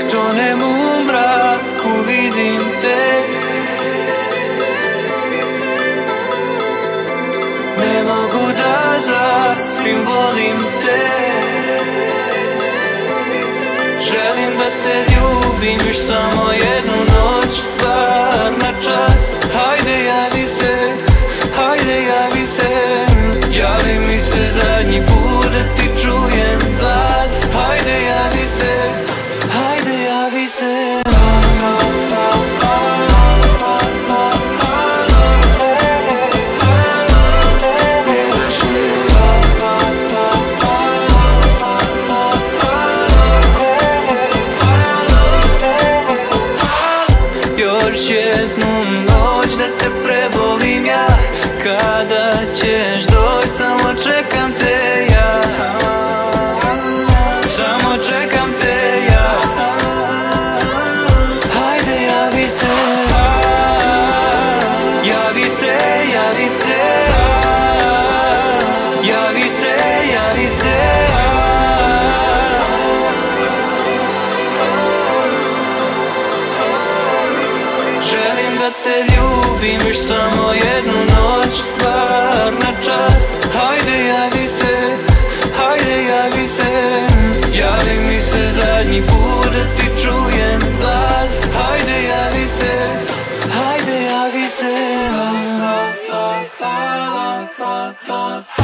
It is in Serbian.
tonem u mraku, vidim te. Ne mogu da zaspim, volim te. Želim da te ljubim još samo jednu noć, bar na čas. Hajde javi se, hajde javi se. Javi mi se zadnji put da ti čujem glas. Hajde javi se, hajde javi se. Još jednu noć da te prebolim ja. Kada ćeš doći, samo čekam te ja. Samo čekam te ja. Hajde javi se, javi se, javi se. Javi se, javi se. Želim da te ljubim još samo jednu noć, bar na čas. Hajde javi se, hajde javi se. Javi mi se zadnji put da ti čujem glas. Hajde javi se, hajde javi se.